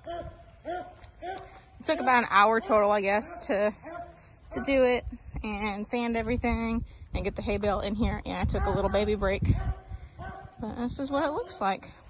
It took about an hour total, I guess, to do it and sand everything and get the hay bale in here. And I took a little baby break. But this is what it looks like.